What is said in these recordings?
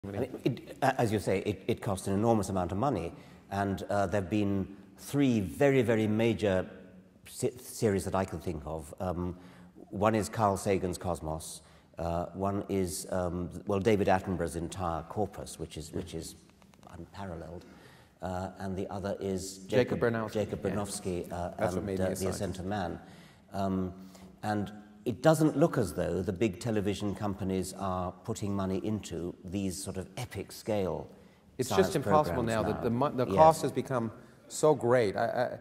I mean, as you say, it costs an enormous amount of money, and there have been 3 very, very major series that I can think of. One is Carl Sagan's Cosmos. One is well, David Attenborough's entire corpus, which is unparalleled, and the other is Jacob Bronowski and The Ascent of Man. And it doesn't look as though the big television companies are putting money into these sort of epic scale. It's just impossible now. The cost has become so great.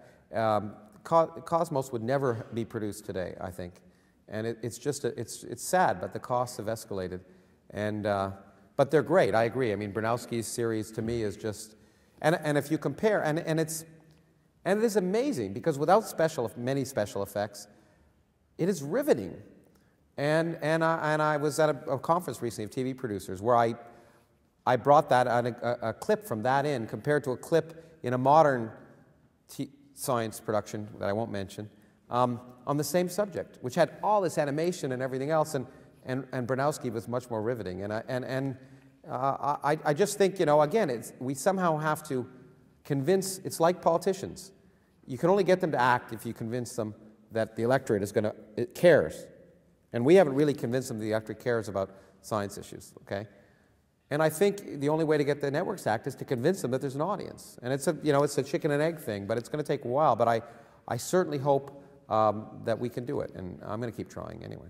Cosmos would never be produced today, I think, and it's just it's sad, but the costs have escalated, and but they're great. I agree. I mean, Bronowski's series to me is just, and if you compare, and it is amazing because without many special effects, it is riveting. And I was at a conference recently of TV producers where I brought that a clip from that in compared to a clip in a modern science production that I won't mention on the same subject, which had all this animation and everything else, and Bronowski was much more riveting. And I just think, you know, again, we somehow have to convince. It's like politicians. You can only get them to act if you convince them that the electorate cares. And we haven't really convinced them the electorate cares about science issues, okay? And I think the only way to get the networks to act is to convince them that there's an audience. And it's a chicken and egg thing, but it's going to take a while. But I certainly hope that we can do it, and I'm going to keep trying anyway.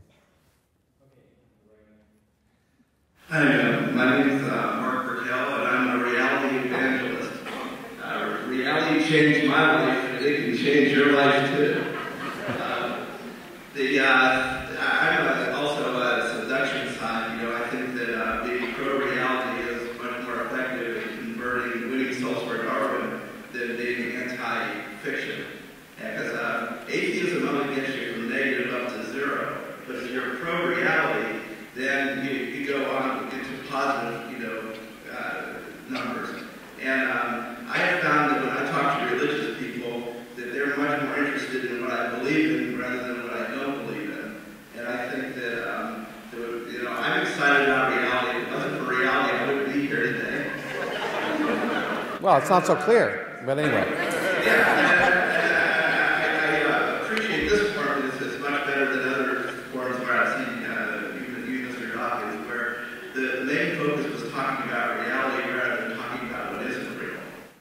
Hi, my name is Mark Bertel, and I'm a reality evangelist. Reality changed my life, and it can change your life too. I'm also a seduction side. You know, I think that being pro-reality is much more effective in converting winning souls for Darwin than being anti-fiction. Because atheism only gets you from negative up to 0. But if you're pro-reality, then you go on into positive, numbers. And I have found that when I talk to religious people, that they're much more interested in what I believe in rather than what I don't believe in. And I think that, I'm excited about reality. If it wasn't for reality, I wouldn't be here today. Well, it's not so clear, but anyway. I appreciate this part. It's much better than other forms where I've seen, even Mr. Dawkins, where the main focus was talking about reality rather than talking about what isn't real.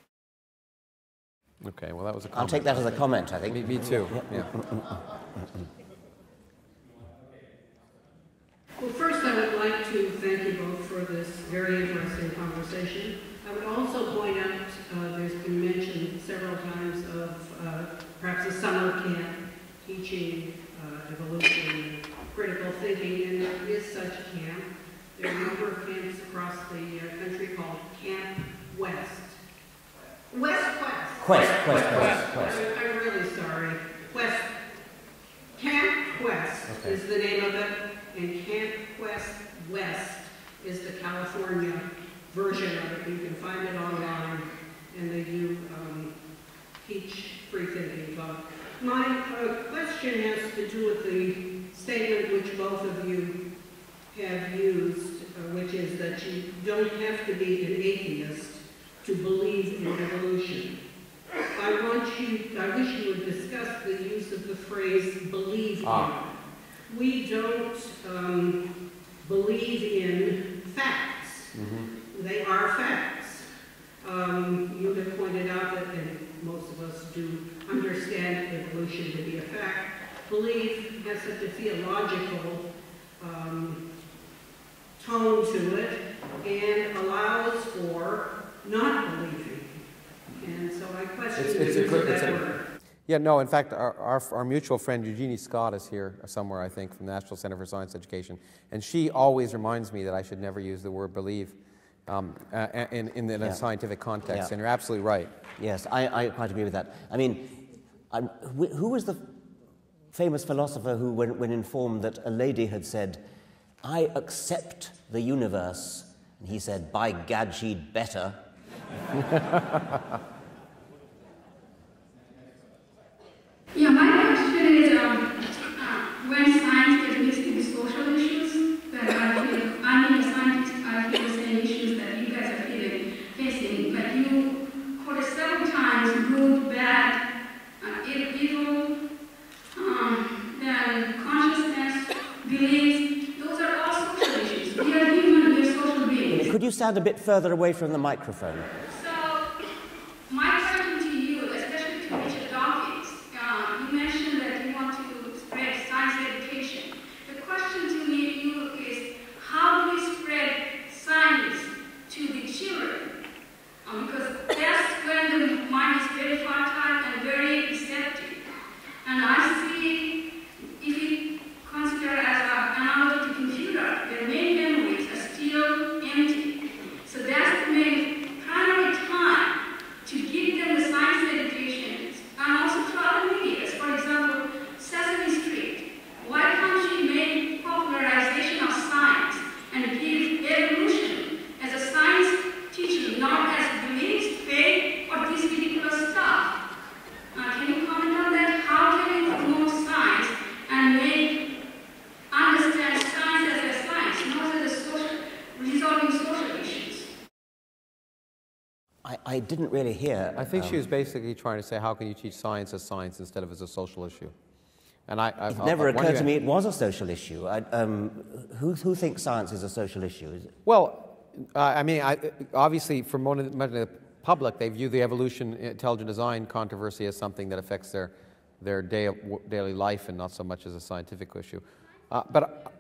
Okay, well, that was a comment. I'll take that as a comment, I think. Me too. Yeah. Well, first I would like to thank you both for this very interesting conversation. I would also point out there's been mentioned several times of perhaps a summer camp teaching evolution and critical thinking, and there is such a camp. There are a number of camps across the country called Camp West. Quest. I'm really sorry. Camp Quest is the name of it, and Camp Quest West is the California version of it. You can find it online, and they do teach free thinking talk. My question has to do with the statement which both of you have used, which is that you don't have to be an atheist to believe in evolution. I wish you would discuss the use of the phrase "believe in." We don't believe in facts. Mm-hmm. They are facts. You have pointed out that, and most of us do understand evolution to be a fact. Belief has such a theological tone to it and allows for not believing. And so I question the use of that word. Yeah, no, in fact, our mutual friend Eugenie Scott is here somewhere, I think, from the National Center for Science Education, and she always reminds me that I should never use the word believe in a scientific context, and you're absolutely right. Yes, I quite agree with that. I mean, who was the famous philosopher who, when informed that a lady had said, "I accept the universe," and he said, "By gad, she'd better." Yeah, my question is, when science gets mixed into social issues, that I mean, as scientists, I feel the same issues that Could you stand a bit further away from the microphone? So, my question to you, especially to Richard Dawkins, you mentioned that you want to spread science education. The question to you is, how do we spread science to the children? Because that's when the mind is very fertile and very receptive. And I see, if you consider as an analogy to computer, their main memories are still empty. So that's the main primary time to give them the science education, and also to other media. For example, Sesame Street. Why can't you make popularization of science and give evolution as a science teaching, not as beliefs, faith, or this ridiculous stuff? Can you comment on that? How can you promote science and understand science as a science, not as a resolving social issues? I didn't really hear. I think she was basically trying to say, how can you teach science as science instead of as a social issue? And it never occurred to me it was a social issue. Who thinks science is a social issue? Is it? Well, I mean, obviously, for most of the public, they view the evolution, intelligent design controversy as something that affects their daily life and not so much as a scientific issue. But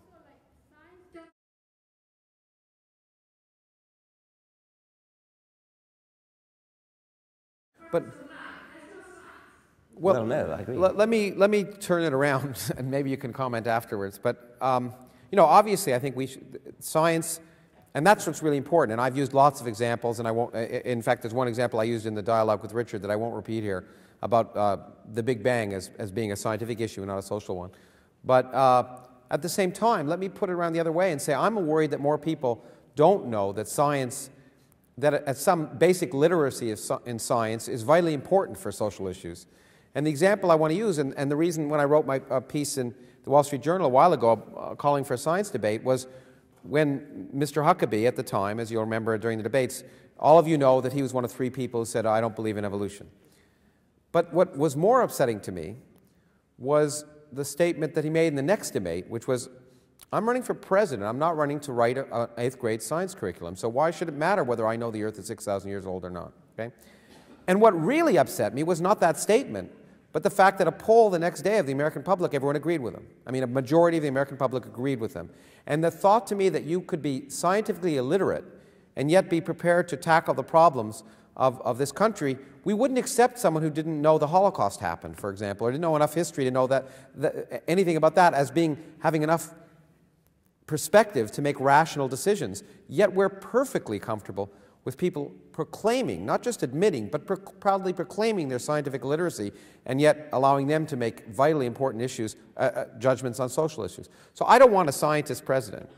well, no, I agree. Let me turn it around, and maybe you can comment afterwards. But you know, obviously, I think science, and that's what's really important. And I've used lots of examples, and I won't. In fact, there's one example I used in the dialogue with Richard that I won't repeat here about the Big Bang as being a scientific issue, not a social one. But at the same time, let me put it around the other way and say I'm worried that more people don't know that science, that some basic literacy in science is vitally important for social issues. And the example I want to use, and the reason when I wrote my piece in the Wall Street Journal a while ago calling for a science debate was when Mr. Huckabee at the time, as you'll remember during the debates, all of you know that he was one of 3 people who said, I don't believe in evolution. But what was more upsetting to me was the statement that he made in the next debate, which was, I'm running for president. I'm not running to write an 8th grade science curriculum. So why should it matter whether I know the Earth is 6,000 years old or not? Okay? And what really upset me was not that statement, but the fact that a poll the next day of the American public, everyone agreed with him. I mean, a majority of the American public agreed with him. And the thought to me that you could be scientifically illiterate and yet be prepared to tackle the problems of this country, we wouldn't accept someone who didn't know the Holocaust happened, for example, or didn't know enough history to know anything about that as having enough perspective to make rational decisions. Yet we're perfectly comfortable with people proclaiming, not just admitting, but proudly proclaiming their scientific literacy, and yet allowing them to make vitally important issues, judgments on social issues. So I don't want a scientist president.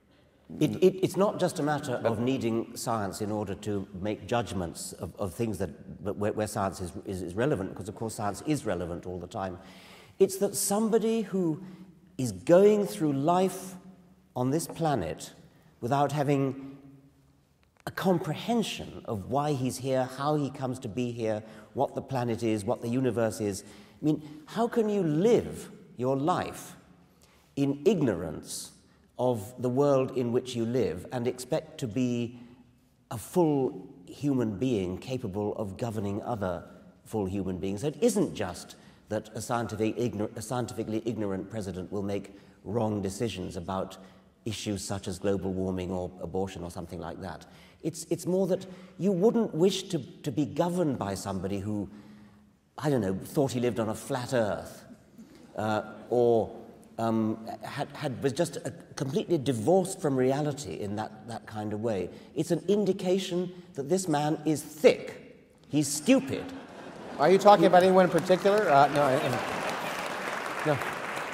It's not just a matter of needing science in order to make judgments of things where science is relevant, because of course science is relevant all the time. It's that somebody who is going through life on this planet without having a comprehension of why he's here, how he comes to be here, what the planet is, what the universe is. I mean, how can you live your life in ignorance of the world in which you live and expect to be a full human being capable of governing other full human beings? So it isn't just that a scientifically ignorant president will make wrong decisions about issues such as global warming or abortion or something like that. It's more that you wouldn't wish to be governed by somebody who, I don't know, thought he lived on a flat earth or was just completely divorced from reality in that kind of way. It's an indication that this man is thick. He's stupid. Are you talking about anyone in particular? No.